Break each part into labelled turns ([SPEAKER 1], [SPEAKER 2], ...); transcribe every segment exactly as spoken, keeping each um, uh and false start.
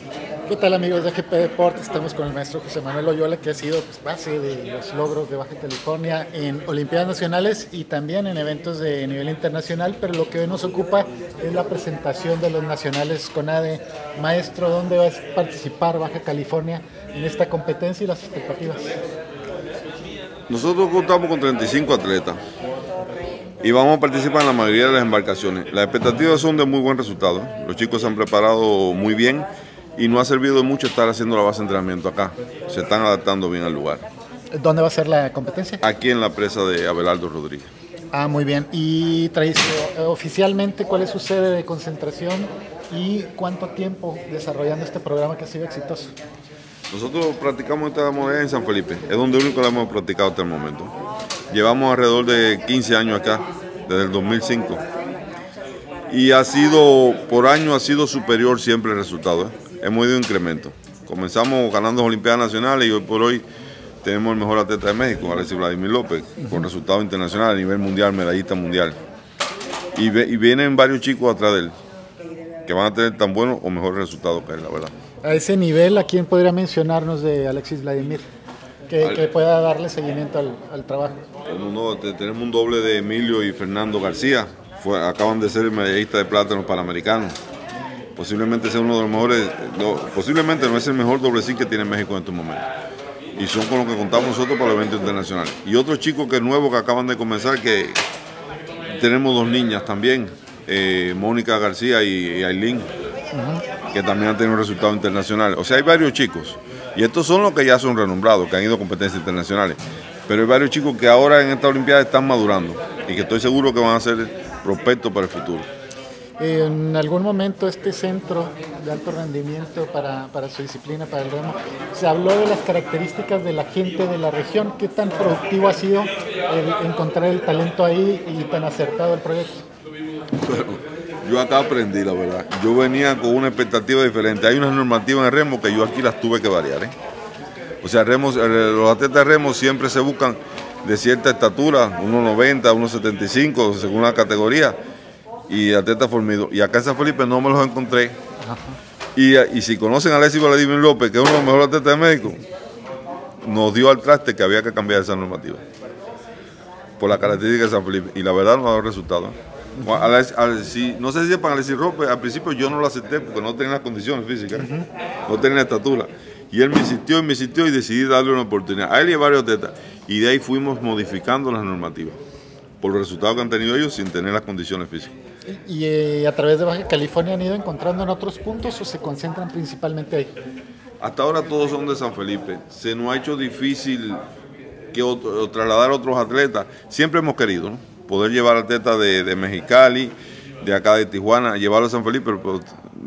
[SPEAKER 1] ¿Qué tal, amigos de G P Deportes? Estamos con el maestro José Manuel Oyola, que ha sido pues, base de los logros de Baja California en Olimpiadas Nacionales y también en eventos de nivel internacional, pero lo que hoy nos ocupa es la presentación de los nacionales CONADE. Maestro, ¿dónde va a participar Baja California en esta competencia y las expectativas?
[SPEAKER 2] Nosotros contamos con treinta y cinco atletas y vamos a participar en la mayoría de las embarcaciones. Las expectativas son de muy buen resultado. Los chicos se han preparado muy bien y no ha servido de mucho estar haciendo la base de entrenamiento acá. Se están adaptando bien al lugar.
[SPEAKER 1] ¿Dónde va a ser la competencia?
[SPEAKER 2] Aquí en la presa de Abelardo Rodríguez.
[SPEAKER 1] Ah, muy bien. ¿Y oficialmente cuál es su sede de concentración y cuánto tiempo desarrollando este programa que ha sido exitoso?
[SPEAKER 2] Nosotros practicamos esta modalidad en San Felipe, es donde único la hemos practicado hasta el momento. Llevamos alrededor de quince años acá, desde el dos mil cinco. Y ha sido, por año ha sido superior siempre el resultado, ¿eh? Hemos ido en incremento. Comenzamos ganando Olimpiadas Nacionales y hoy por hoy tenemos el mejor atleta de México, Alexis Vladimir López, con resultados internacionales a nivel mundial, medallista mundial. Y, ve, y vienen varios chicos atrás de él, que van a tener tan buenos o mejores resultados que él, la verdad.
[SPEAKER 1] A ese nivel, ¿a quién podría mencionarnos de Alexis Vladimir? Que, que pueda darle seguimiento al, al trabajo.
[SPEAKER 2] No, no, tenemos un doble de Emilio y Fernando García, Fue, acaban de ser medallista de plata en los Panamericanos. Posiblemente sea uno de los mejores, no, posiblemente no es el mejor doble sí que tiene México en estos momentos. Y son con los que contamos nosotros para los eventos internacionales. Y otros chicos que nuevos que acaban de comenzar, que tenemos dos niñas también, eh, Mónica García y, y Ailín, uh-huh. que también han tenido resultados internacionales. O sea, hay varios chicos. Y estos son los que ya son renombrados, que han ido a competencias internacionales. Pero hay varios chicos que ahora en esta Olimpiada están madurando y que estoy seguro que van a ser prospectos para el futuro.
[SPEAKER 1] En algún momento este centro de alto rendimiento para, para su disciplina, para el remo, se habló de las características de la gente de la región. ¿Qué tan productivo ha sido el encontrar el talento ahí y tan acertado el proyecto?
[SPEAKER 2] Bueno, yo acá aprendí, la verdad. Yo venía con una expectativa diferente. Hay unas normativas en el remo que yo aquí las tuve que variar, ¿eh? O sea, remos, los atletas de remo siempre se buscan de cierta estatura, uno noventa, uno setenta y cinco, según la categoría, y atletas formidos. Y acá en San Felipe no me los encontré. Y, y si conocen a Alexis Vladimir López, que es uno de los mejores atletas de México, nos dio al traste que había que cambiar esa normativa por la característica de San Felipe. Y la verdad no ha dado resultado. A la, a, si, no sé si sepan, Alexis López, al principio yo no lo acepté porque no tenía las condiciones físicas, no tenía la estatura. Y él me insistió y me insistió y decidí darle una oportunidad a él y a varios atletas. Y de ahí fuimos modificando las normativas por los resultados que han tenido ellos sin tener las condiciones físicas.
[SPEAKER 1] ¿Y, y eh, a través de Baja California han ido encontrando en otros puntos o se concentran principalmente ahí?
[SPEAKER 2] Hasta ahora todos son de San Felipe. Se nos ha hecho difícil que otro, trasladar a otros atletas. Siempre hemos querido, ¿no?, poder llevar atletas de, de Mexicali, de acá de Tijuana, llevarlo a San Felipe, pero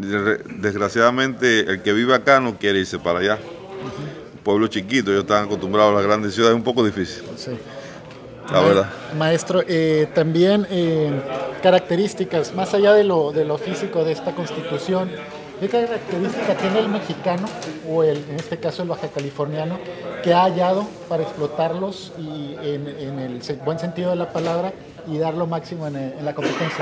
[SPEAKER 2] desgraciadamente el que vive acá no quiere irse para allá. Uh-huh. Pueblo chiquito, ellos están acostumbrados a las grandes ciudades, es un poco difícil. Sí. La verdad.
[SPEAKER 1] Maestro, eh, también eh, características, más allá de lo, de lo físico de esta constitución, ¿qué característica tiene el mexicano, o el, en este caso el baja californiano, que ha hallado para explotarlos y en, en el buen sentido de la palabra y dar lo máximo en, en la competencia?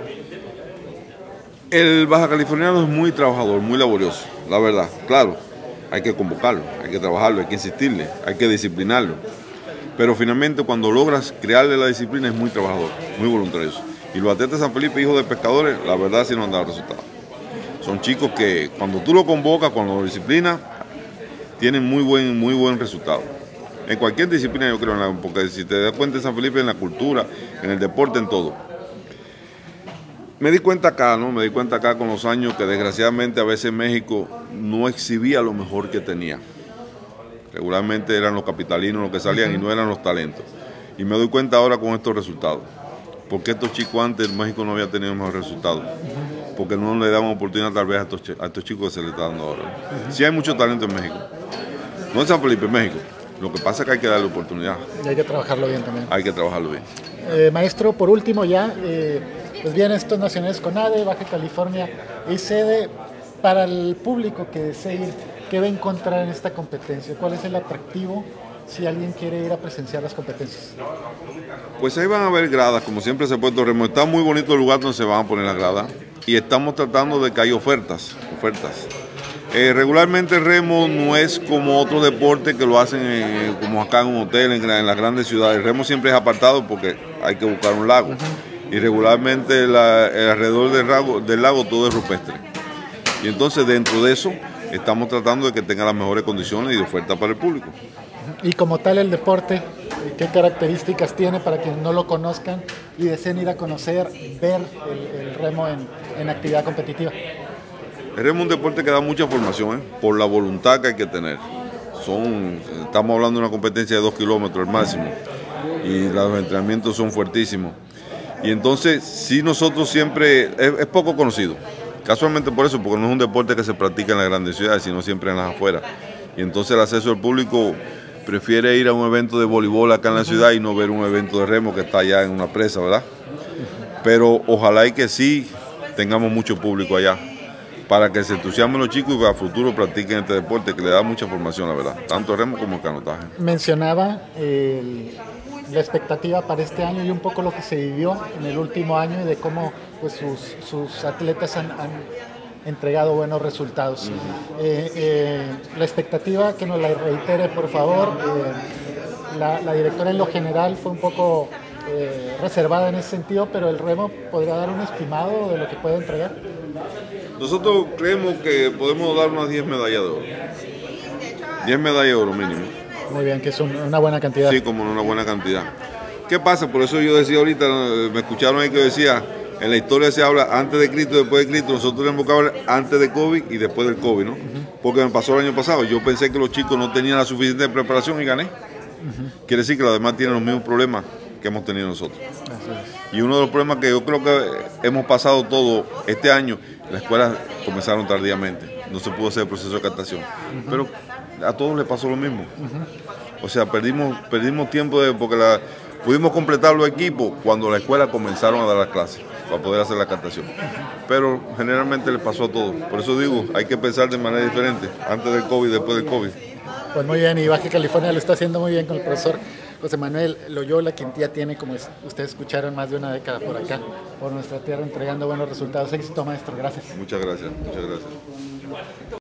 [SPEAKER 2] El baja californiano es muy trabajador, muy laborioso, la verdad. Claro, hay que convocarlo, hay que trabajarlo, hay que insistirle, hay que disciplinarlo. Pero finalmente cuando logras crearle la disciplina es muy trabajador, muy voluntarioso. Y los atletas de San Felipe, hijos de pescadores, la verdad sí no han dado resultados. Son chicos que cuando tú lo convocas, cuando lo disciplinas, tienen muy buen, muy buen resultado. En cualquier disciplina yo creo, porque si te das cuenta en San Felipe, en la cultura, en el deporte, en todo. Me di cuenta acá, ¿no? Me di cuenta acá con los años que desgraciadamente a veces México no exhibía lo mejor que tenía. Regularmente eran los capitalinos los que salían y no eran los talentos. Y me doy cuenta ahora con estos resultados. Porque estos chicos antes en México no había tenido mejores resultados. Porque no le daban oportunidad tal vez a estos, a estos chicos que se les está dando ahora. Sí hay mucho talento en México. No en San Felipe, en México. Lo que pasa es que hay que darle oportunidad.
[SPEAKER 1] Y hay que trabajarlo bien también.
[SPEAKER 2] Hay que trabajarlo bien.
[SPEAKER 1] Eh, maestro, por último ya, eh, pues bien, estos nacionales CONADE, Baja California es sede para el público que desee ir. ¿Qué va a encontrar en esta competencia? ¿Cuál es el atractivo si alguien quiere ir a presenciar las competencias?
[SPEAKER 2] Pues ahí van a haber gradas, como siempre se ha puesto remo. Está muy bonito el lugar donde se van a poner las gradas y estamos tratando de que haya ofertas, ofertas. Eh, regularmente el remo no es como otro deporte que lo hacen eh, como acá en un hotel, en, en las grandes ciudades. El remo siempre es apartado porque hay que buscar un lago. Uh-huh. Y regularmente la, el alrededor del lago, del lago todo es rupestre. Y entonces dentro de eso estamos tratando de que tenga las mejores condiciones y de oferta para el público.
[SPEAKER 1] Y como tal el deporte, ¿qué características tiene para quienes no lo conozcan y deseen ir a conocer, ver el, el remo en, en actividad competitiva?
[SPEAKER 2] El remo es un deporte que da mucha formación, ¿eh? Por la voluntad que hay que tener. Son, estamos hablando de una competencia de dos kilómetros el máximo y los entrenamientos son fuertísimos. Y entonces, sí, nosotros siempre, es, es poco conocido. Casualmente por eso, porque no es un deporte que se practica en las grandes ciudades, sino siempre en las afueras. Y entonces el acceso al público prefiere ir a un evento de voleibol acá en la ciudad y no ver un evento de remo que está allá en una presa, ¿verdad? Pero ojalá y que sí tengamos mucho público allá, para que se entusiasmen los chicos y que a futuro practiquen este deporte que le da mucha formación, la verdad, tanto el remo como el canotaje.
[SPEAKER 1] Mencionaba el, la expectativa para este año y un poco lo que se vivió en el último año y de cómo pues, sus, sus atletas han, han entregado buenos resultados. Uh-huh. eh, eh, la expectativa, que nos la reitere por favor, eh, la, la directora en lo general fue un poco eh, reservada en ese sentido, pero el remo podría dar un estimado de lo que puede entregar.
[SPEAKER 2] Nosotros creemos que podemos dar unas diez medallas de oro. diez medallas de oro mínimo.
[SPEAKER 1] Muy bien, que es un, una buena cantidad.
[SPEAKER 2] Sí, como una buena cantidad. ¿Qué pasa? Por eso yo decía ahorita, me escucharon ahí que decía, en la historia se habla antes de Cristo y después de Cristo. Nosotros tenemos que hablar antes de COVID y después del COVID, ¿no? Uh-huh. Porque me pasó el año pasado. Yo pensé que los chicos no tenían la suficiente preparación y gané. Uh-huh. Quiere decir que los demás tienen los mismos problemas que hemos tenido nosotros. Así es. Y uno de los problemas que yo creo que hemos pasado todo este año, las escuelas comenzaron tardíamente, no se pudo hacer el proceso de captación, uh-huh. Pero a todos les pasó lo mismo. Uh-huh. O sea, perdimos, perdimos tiempo de, porque la, pudimos completar los equipos cuando la escuela comenzaron a dar las clases para poder hacer la captación. Uh-huh. Pero generalmente les pasó a todos. Por eso digo, hay que pensar de manera diferente, antes del COVID y después del COVID.
[SPEAKER 1] Pues muy bien, y Baja California lo está haciendo muy bien con el profesor José Manuel Loyola, quien ya tiene, como ustedes escucharon, más de una década por acá, por nuestra tierra, entregando buenos resultados. Éxito, maestro. Gracias.
[SPEAKER 2] Muchas gracias. Muchas gracias.